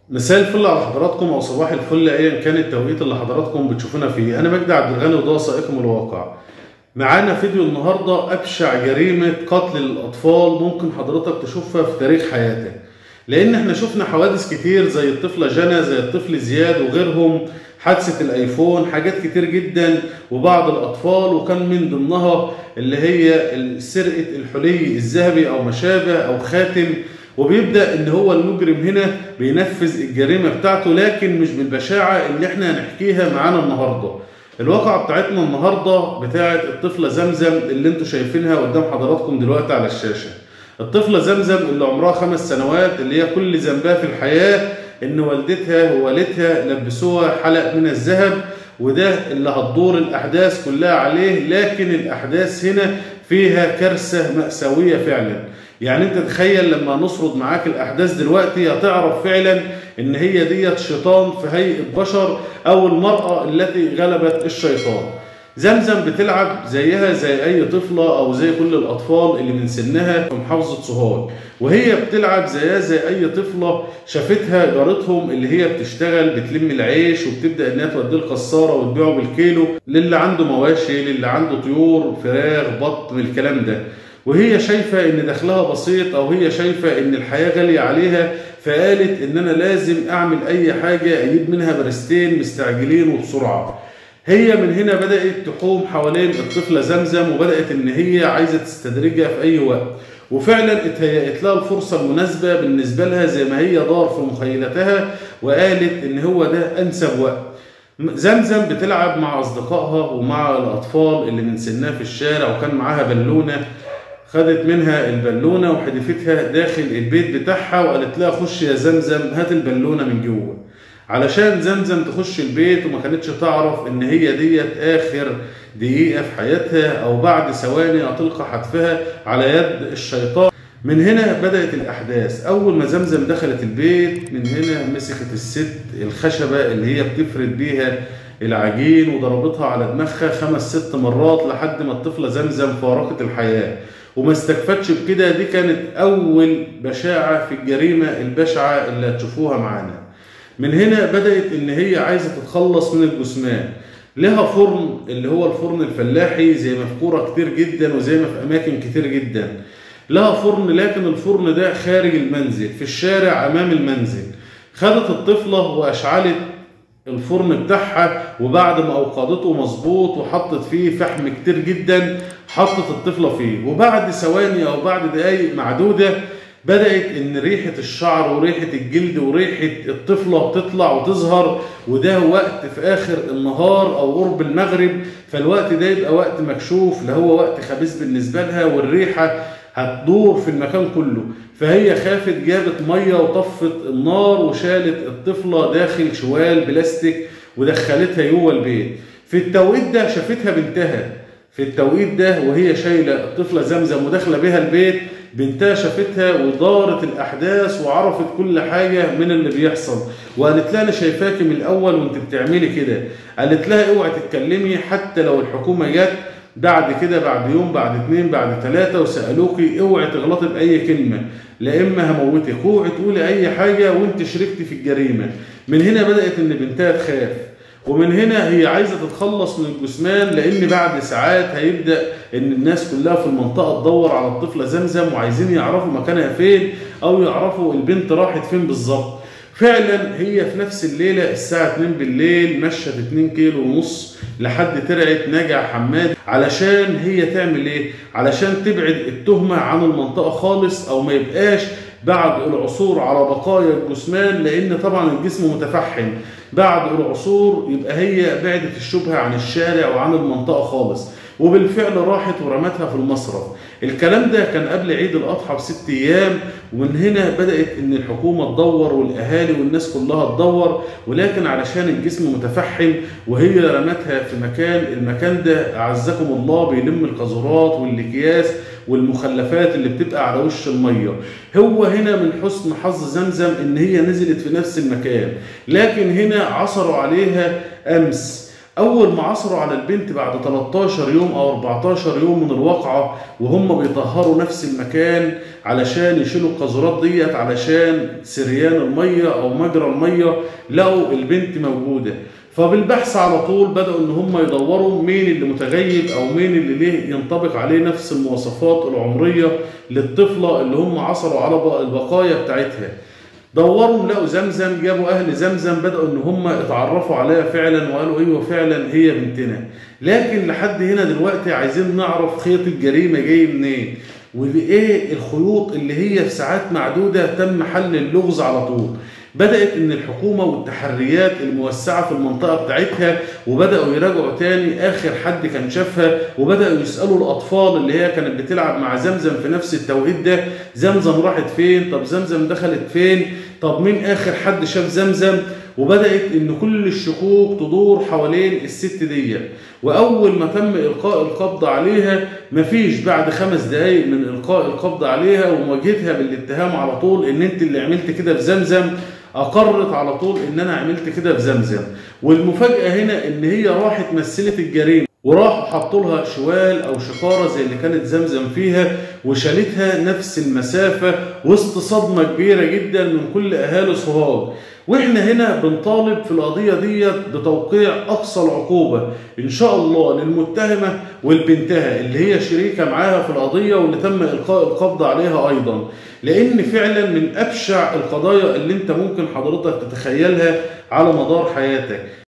مساء الفل على حضراتكم او صباح الفل ايا كان التوقيت اللي حضراتكم بتشوفونا فيه. انا مجدي عبد الغني وده وثائقكم الواقع. معانا فيديو النهارده ابشع جريمه قتل الاطفال ممكن حضرتك تشوفها في تاريخ حياتك، لان احنا شفنا حوادث كتير زي الطفله جنى، زي الطفل زياد وغيرهم، حادثه الايفون، حاجات كتير جدا وبعض الاطفال، وكان من ضمنها اللي هي سرقه الحلي الذهبي او ما شابه او خاتم. وبيبدأ ان هو المجرم هنا بينفذ الجريمة بتاعته، لكن مش بالبشاعة اللي احنا هنحكيها معانا النهاردة. الواقعة بتاعتنا النهاردة بتاعت الطفلة زمزم اللي انتوا شايفينها قدام حضراتكم دلوقتي على الشاشة. الطفلة زمزم اللي عمرها 5 سنوات، اللي هي كل ذنبها في الحياة ان والدتها ووالدها لبسوها حلق من الذهب، وده اللي هتدور الاحداث كلها عليه. لكن الاحداث هنا فيها كارثة مأساوية فعلا. يعني انت تخيل لما نسرد معاك الاحداث دلوقتي هتعرف فعلا ان هي ديت شيطان في هيئة بشر، او المرأة التي غلبت الشيطان. زمزم بتلعب زيها زي اي طفلة او زي كل الاطفال اللي من سنها في محافظة سوهاج، وهي بتلعب زيها زي اي طفلة شافتها جارتهم اللي هي بتشتغل بتلم العيش وبتبدأ انها توديه القصارة وتبيعه بالكيلو للي عنده مواشي، للي عنده طيور فراخ بط من الكلام ده. وهي شايفة ان دخلها بسيط، او هي شايفة ان الحياة غالية عليها، فقالت ان انا لازم اعمل اي حاجة اجيب منها برستين مستعجلين وبسرعة. هي من هنا بدأت تحوم حوالين الطفلة زمزم، وبدأت ان هي عايزة تستدرجها في اي وقت. وفعلا اتهيأت لها الفرصة المناسبة بالنسبة لها زي ما هي دار في مخيلتها، وقالت ان هو ده انسب وقت. زمزم بتلعب مع اصدقائها ومع الاطفال اللي من سنها في الشارع، وكان معاها بالونة. خدت منها البالونة وحدفتها داخل البيت بتاعها، وقالت لها خش يا زمزم هات البالونة من جوه، علشان زمزم تخش البيت. وما كانتش تعرف ان هي ديت اخر دقيقة في حياتها، او بعد ثواني هتلقى حتفها على يد الشيطان. من هنا بدأت الأحداث. أول ما زمزم دخلت البيت من هنا مسكت الست الخشبة اللي هي بتفرد بيها العجين، وضربتها على دماغها 5 6 مرات لحد ما الطفلة زمزم فارقت الحياة. وما استكفتش بكده، دي كانت أول بشاعة في الجريمة البشعة اللي هتشوفوها معانا. من هنا بدأت إن هي عايزة تتخلص من الجثمان. لها فرن اللي هو الفرن الفلاحي زي ما في كورة كتير جدا وزي ما في أماكن كتير جدا. لها فرن، لكن الفرن ده خارج المنزل في الشارع أمام المنزل. خدت الطفلة وأشعلت الفرن بتاعها، وبعد ما أوقدته مظبوط وحطت فيه فحم كتير جدا حطت الطفلة فيه. وبعد ثواني أو بعد دقايق معدودة بدأت إن ريحة الشعر وريحة الجلد وريحة الطفلة تطلع وتظهر، وده وقت في آخر النهار أو قرب المغرب، فالوقت ده يبقى وقت مكشوف، لا هو وقت خبيث بالنسبة لها، والريحة هتدور في المكان كله. فهي خافت، جابت مية وطفت النار وشالت الطفلة داخل شوال بلاستيك ودخلتها جوه البيت. في التوقيت ده شافتها بنتها، في التوقيت ده وهي شايله الطفله زمزم وداخله بيها البيت، بنتها شافتها ودارت الاحداث وعرفت كل حاجه من اللي بيحصل. وقالت لها انا شايفاكي من الاول وانت بتعملي كده. قالت لها اوعي تتكلمي حتى لو الحكومه جت بعد كده، بعد يوم بعد 2 بعد 3 وسالوكي، اوعي تغلطي باي كلمه، لا اما هموتك، اوعي تقولي اي حاجه وانت شاركتي في الجريمه. من هنا بدات ان بنتها تخاف، ومن هنا هي عايزة تتخلص من الجثمان، لأن بعد ساعات هيبدأ إن الناس كلها في المنطقة تدور على الطفلة زمزم، وعايزين يعرفوا مكانها فين أو يعرفوا البنت راحت فين بالظبط. فعلا هي في نفس الليلة الساعة 2 بالليل مشت 2 كيلو ونص لحد ترعة نجع حماد، علشان هي تعمل إيه؟ علشان تبعد التهمة عن المنطقة خالص، أو ما يبقاش بعد العثور على بقايا الجثمان، لأن طبعا الجسم متفحم. بعد العثور يبقى هي بعدت الشبهة عن الشارع وعن المنطقة خالص، وبالفعل راحت ورمتها في المصرف. الكلام ده كان قبل عيد الأضحى ب6 أيام. ومن هنا بدأت إن الحكومة تدور والأهالي والناس كلها تدور، ولكن علشان الجسم متفحم وهي رمتها في مكان، المكان ده أعزكم الله بيلم القاذورات والأكياس والمخلفات اللي بتبقى على وش المية. هو هنا من حسن حظ زمزم إن هي نزلت في نفس المكان، لكن هنا عثروا عليها أمس. اول ما عثروا على البنت بعد 13 يوم او 14 يوم من الواقعة وهم بيطهروا نفس المكان علشان يشيلوا القاذورات ديت علشان سريان المية او مجرى المية، لقوا البنت موجودة. فبالبحث على طول بدأوا ان هم يدوروا مين اللي متغيب او مين اللي ليه ينطبق عليه نفس المواصفات العمرية للطفلة اللي هم عثروا على البقايا بتاعتها. دوروا لقوا زمزم، جابوا اهل زمزم بدأوا ان هم اتعرفوا عليها فعلا وقالوا ايوه فعلا هي بنتنا. لكن لحد هنا دلوقتي عايزين نعرف خيط الجريمة جاي منين، وايه الخيوط اللي هي في ساعات معدودة تم حل اللغز على طول. بدأت ان الحكومة والتحريات الموسعة في المنطقة بتاعتها وبدأوا يراجعوا تاني اخر حد كان شافها، وبدأوا يسألوا الاطفال اللي هي كانت بتلعب مع زمزم في نفس التوقيت ده، زمزم راحت فين؟ طب زمزم دخلت فين؟ طب مين اخر حد شاف زمزم؟ وبدأت ان كل الشكوك تدور حوالين الست دي. واول ما تم القاء القبض عليها مفيش بعد 5 دقايق من القاء القبض عليها ومواجهتها بالاتهام على طول ان انت اللي عملت كده في زمزم، اقرت على طول ان انا عملت كده في زمزم. والمفاجأة هنا ان هي راحت مثلت الجريمة وراحوا حطوا لها شوال او شقاره زي اللي كانت زمزم فيها وشالتها نفس المسافه وسط صدمه كبيره جدا من كل اهالي سوهاج. واحنا هنا بنطالب في القضيه ديت بتوقيع اقصى العقوبه ان شاء الله للمتهمه والبنتها اللي هي شريكه معاها في القضيه واللي تم القاء القبض عليها ايضا، لان فعلا من ابشع القضايا اللي انت ممكن حضرتك تتخيلها على مدار حياتك.